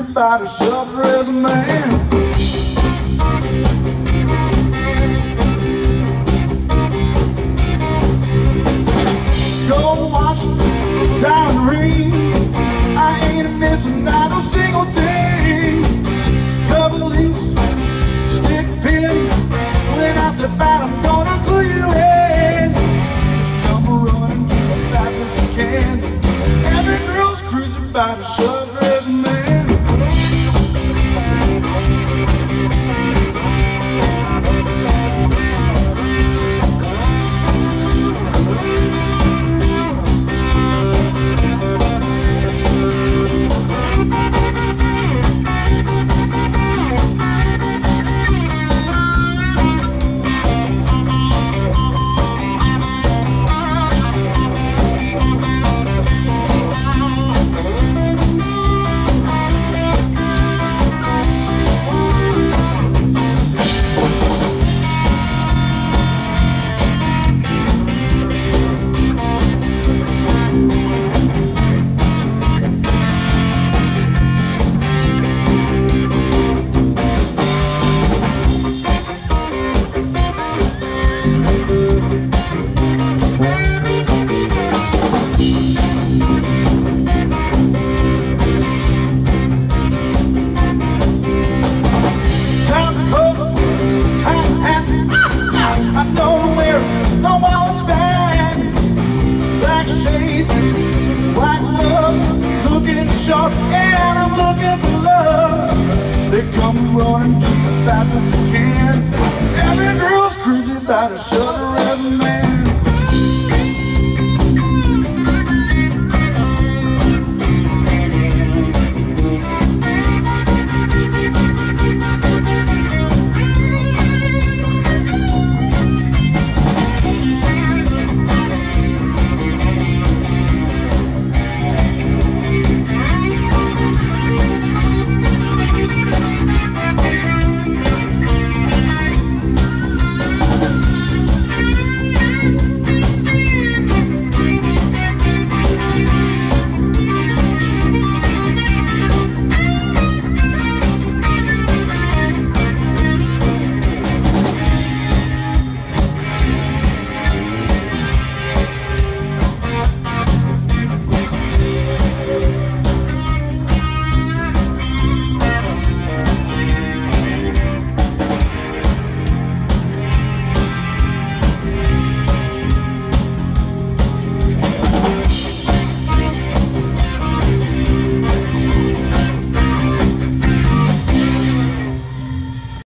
about as shelter as a man. Go watch down the ring. I ain't missing not a single thing. Cover leaves, stick pin. When I step out, I'm gonna clue you in. Come running to as fast as you can. Every girl's cruising about as shelter as a man. And I'm looking for love. They come running just as fast as they can. Every girl's crazy about a shelter as a man.